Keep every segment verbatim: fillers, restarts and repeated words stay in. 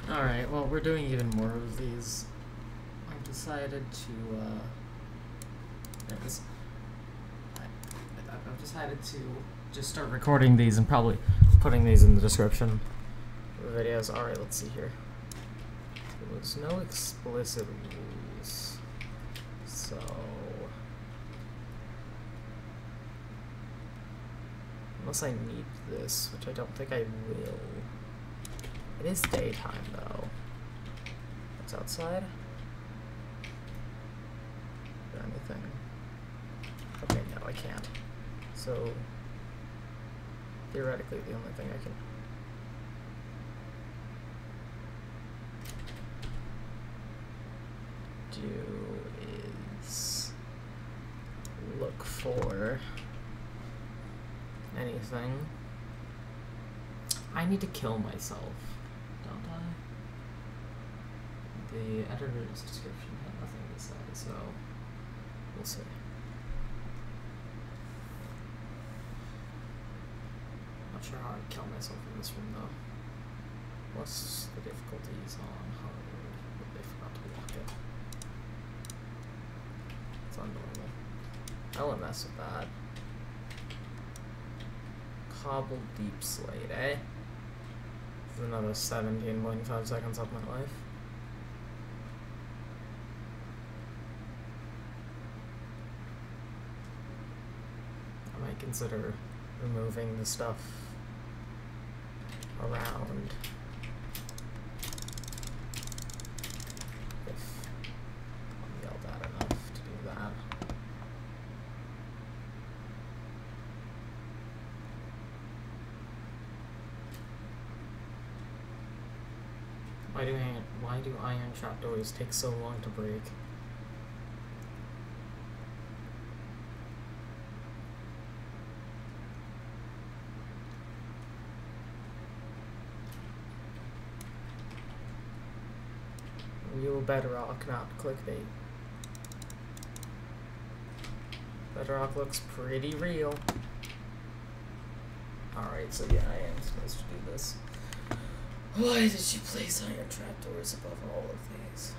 Alright, well, we're doing even more of these. I've decided to, uh... This, I, I've decided to just start recording these and probably putting these in the description of the videos. Alright, let's see here. There was no explicit rules, so... Unless I need this, which I don't think I will. It is daytime, though. What's outside? Is there anything? Okay, no, I can't. So, theoretically, the only thing I can... do is look for anything. I need to kill myself, don't I? The editor's description had nothing to say, so we'll see. Not sure how I'd kill myself in this room though. What's the difficulties on hard? But they forgot to lock it. It's on normal. I won't mess with that. Cobbled deep slate, eh? This is another seventeen point five seconds off my life. I might consider removing the stuff around if I'm yelled at enough to do that. Why do iron, why do iron trapdoors take so long to break? Real bedrock, not clickbait. Bedrock looks pretty real. Alright, so yeah, I am supposed to do this. Why did you place iron trapdoors above all of these?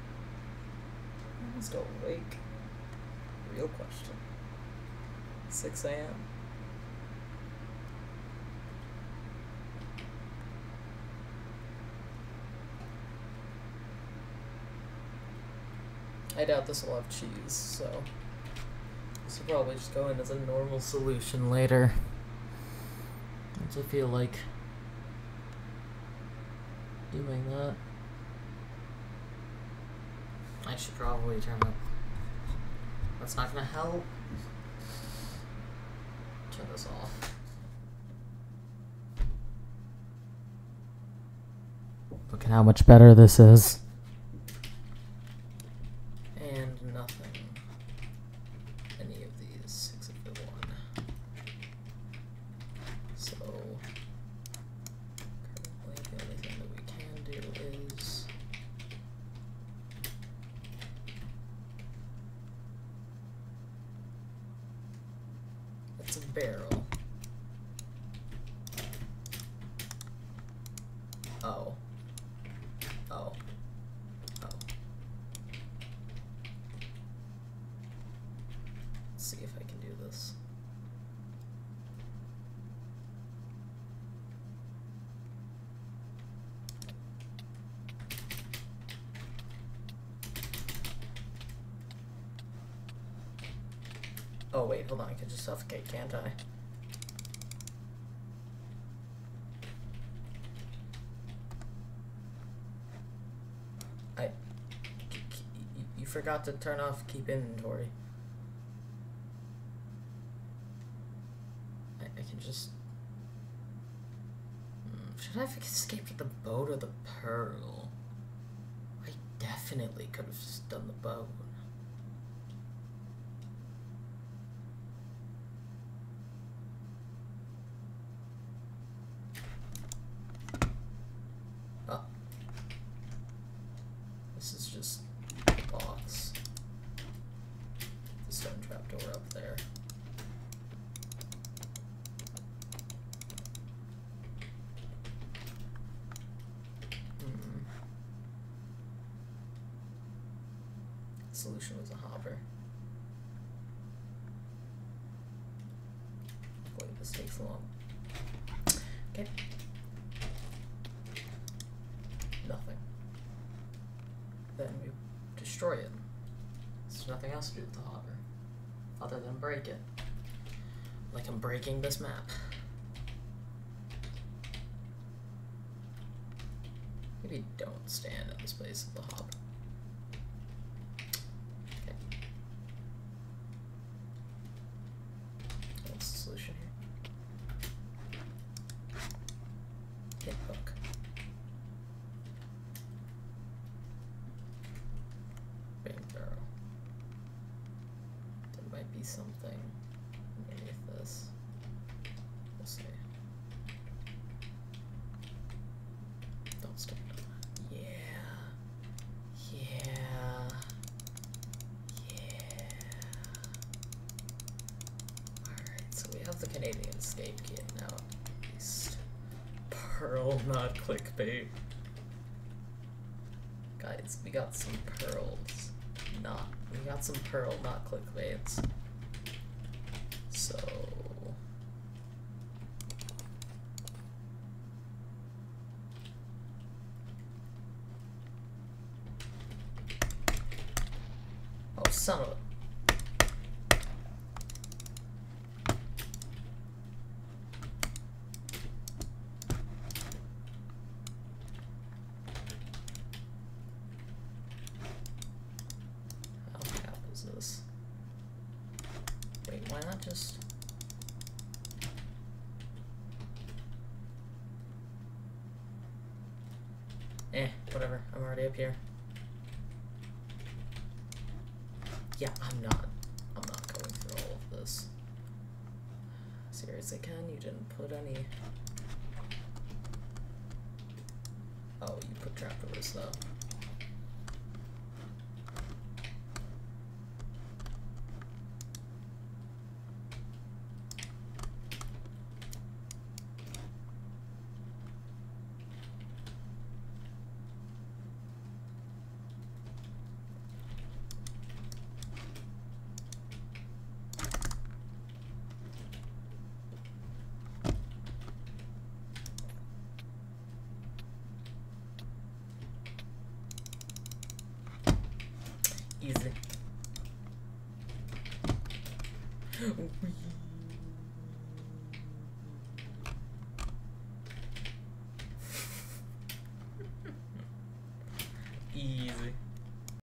I'm still awake. Real question. six A M I doubt this will have cheese, so this will probably just go in as a normal solution later. Once I feel like doing that. I should probably turn up. That's not gonna help. Turn this off. Look at how much better this is. And nothing. Any of these except for one. So currently the only thing that we can do is it's a barrel. Oh. Oh. Oh. Let's see if I can do this. Oh wait, hold on, I can just suffocate, can't I? I... You forgot to turn off keep inventory. I, I can just... Should I have escaped the boat or the pearl? I definitely could have just done the boat. This is just a box. The stone trapdoor up there. Hmm. solution was a hopper. Wait, this takes long. Okay. Nothing. Then we destroy it. There's nothing else to do with the hopper other than break it. Like I'm breaking this map. Maybe don't stand in this place of the hopper. Okay. What's the solution here? Hit hook. Bang barrel. There might be something underneath this. We'll see. Don't stand on that. Yeah. Yeah. Yeah. Alright, so we have the Canadian escape kit now, at least. Pearl, not clickbait. Guys, we got some pearls. Not. We got some pearl, not clickbaits. So. Oh, son of a. How cap is this? Wait, why not just. Eh, whatever. I'm already up here. Yeah, I'm not. I'm not going through all of this. Seriously, Ken, you didn't put any. Oh, you put trapdoors though. Easy. Easy.